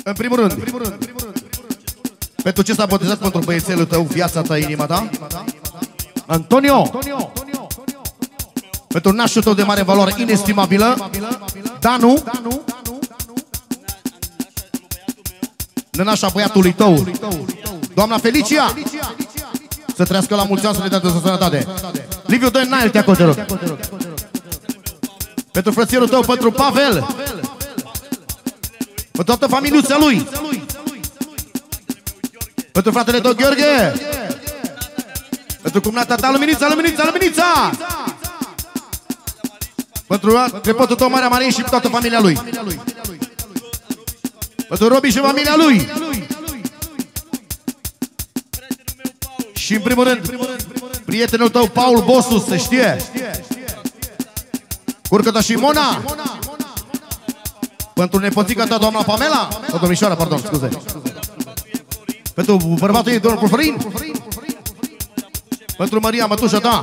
În primul rând, pentru ce s-a botezat pentru băiețelul tău, viața ta, inima ta? Antonio! Pentru nașul tău de mare valoare inestimabilă, Danu, nănașa băiatului tău, doamna Felicia, să trăiască la mulți ani, să ne dea de sănătate. Liviu, dă înainte acolo, te rog. Pentru frățierul tău, pentru Pavel, pentru toată familiuța lui, pentru fratele tău, Gheorghe, pentru cumnata ta, Luminița, pentru nepotul tău, Marea Marin și toată familia lui, pentru Robi și familia lui. Și în primul rând, prietenul tău, Paul Bosu, se știe. Curcă-ta și Mona. Pentru nepoțica ta, doamna Pamela. O, domnișoara, pardon, scuze. Pentru bărbatul ei, domnul Florin. Pentru Maria, mătușa ta.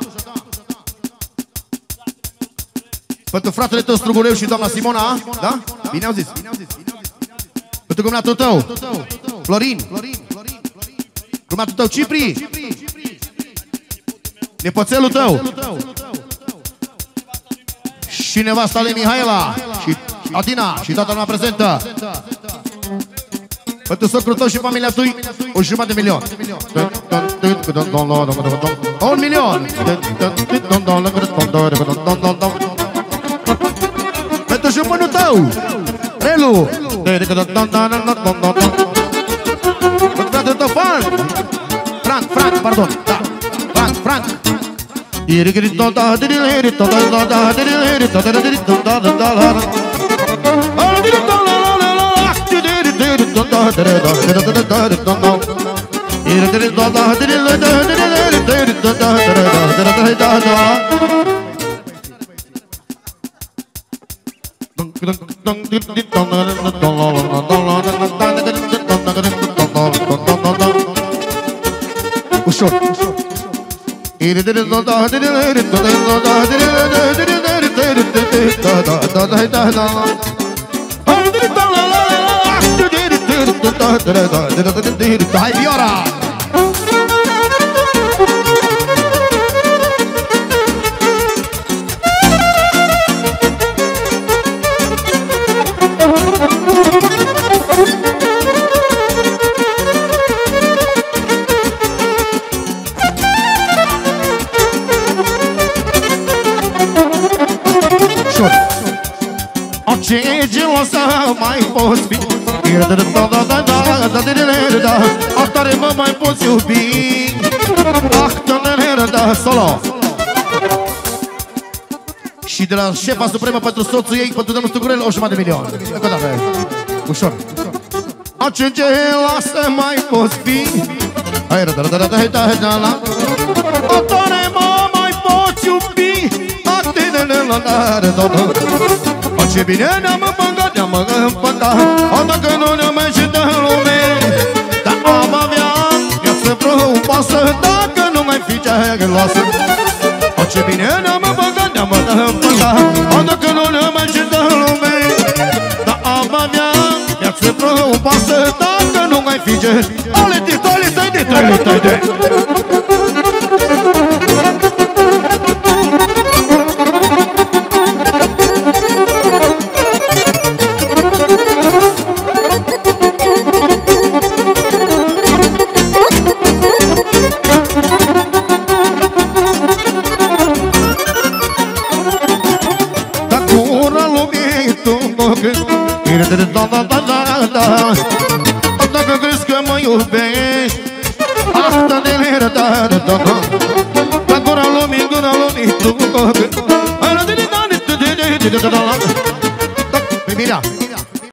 Pentru fratele tău, Strugureu și doamna Simona. Da? Bine au zis. Pentru cumnatul tău, Florin. Cumnatul tău, Cipri. Nepoțelul tău. Și nevasta lui Mihaela. Și Atina. Și toată lumea prezentă. Pentru socrul tău și familia tui, 1.500.000. 1 milion. Pentru jumănul tău, Relu. Pentru fratele tău, Frank, pardon. Frank. Ușor. Hai, Viora! Ce geloasă mai poți fi? Ah, tare mă mai poți iubi. Ah, solo. Și de la șefa supremă pentru soțul ei, pentru domnul Stugurel, 1.500.000. Încă o dată. Ușor. Ah, ce geloasă mai poți fi? Ah, tare mă mai poți iubi. Ce bine ne-am împăcat, o, dacă nu ne-am ieșit în lume. Dar am avea viață frumoasă, dacă nu mai fi geloasă. O, ce bine ne-am împăcat, o, dacă nu ne-am ieșit în lume. Dar am avea viață frumoasă, dacă nu mai fi geloasă. Ale, titole, tăi. Dacă crezi că mă iubești, da gura lumii, tu Emilia,